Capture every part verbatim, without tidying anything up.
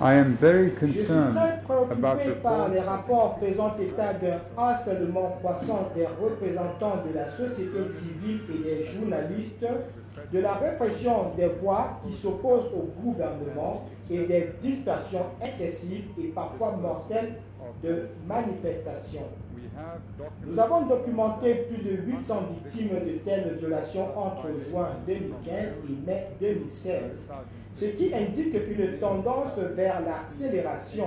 I am very Je suis concerned très about préoccupé par les reports rapports faisant état d'un harcèlement croissant des représentants de la société civile et des journalistes, de la répression des voix qui s'opposent au gouvernement et des dispersions excessives et parfois mortelles de manifestations. Nous avons documenté plus de huit cents victimes de telles violations entre juin deux mille quinze et mai deux mille seize, ce qui indique une tendance vers l'accélération.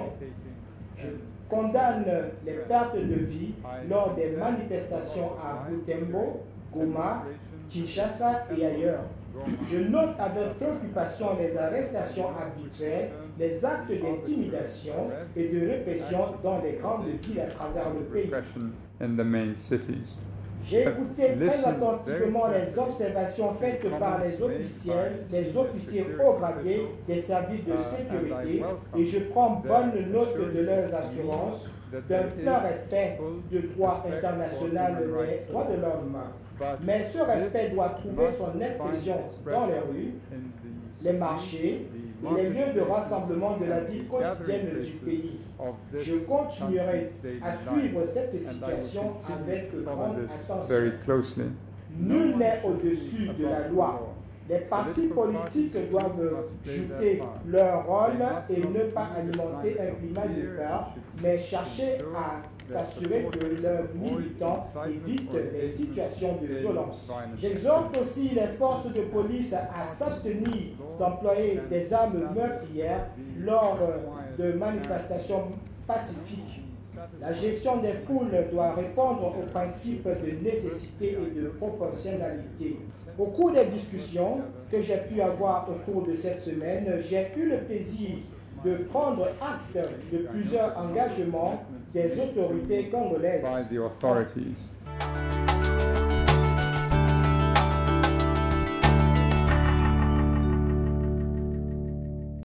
Je condamne les pertes de vie lors des manifestations à Butembo, Goma, Kinshasa et ailleurs. Je note avec préoccupation les arrestations arbitraires, les actes d'intimidation et de répression dans les grandes villes à travers le pays. in the main cities. J'ai écouté très attentivement les observations faites par les officiels, les officiers haut gradés des services de sécurité et je prends bonne note de leurs assurances d'un plein respect du droit international des droits de l'homme. Mais ce respect doit trouver son expression dans les rues, les marchés et les lieux de rassemblement de la vie quotidienne du pays. Je continuerai à suivre cette situation avec grande Very attention. closely. Nul n'est au-dessus de la loi. Les partis politiques doivent jouer leur rôle et ne pas alimenter un climat de peur, mais chercher à s'assurer que leurs militants évitent les situations de violence. J'exhorte aussi les forces de police à s'abstenir d'employer des armes meurtrières lors de manifestations pacifiques. La gestion des foules doit répondre aux principes de nécessité et de proportionnalité. Au cours des discussions que j'ai pu avoir au cours de cette semaine, j'ai eu le plaisir de prendre acte de plusieurs engagements des autorités congolaises. By the authorities.